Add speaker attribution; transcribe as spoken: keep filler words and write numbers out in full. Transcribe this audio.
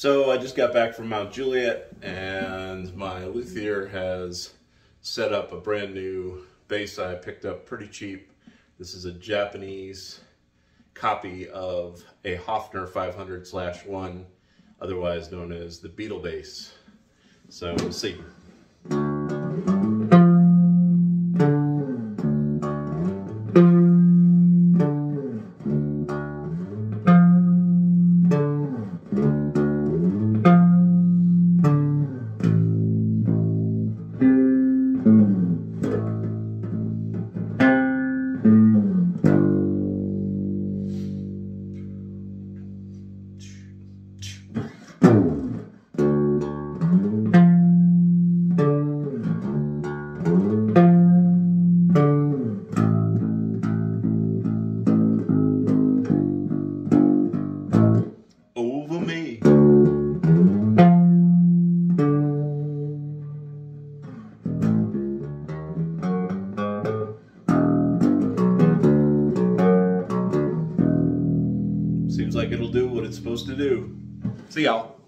Speaker 1: So I just got back from Mount Juliet, and my luthier has set up a brand new bass I picked up pretty cheap. This is a Japanese copy of a Hofner five hundred slash one, otherwise known as the Beatle Bass. So we'll see. Over me. Seems like it'll do what it's supposed to do. See y'all.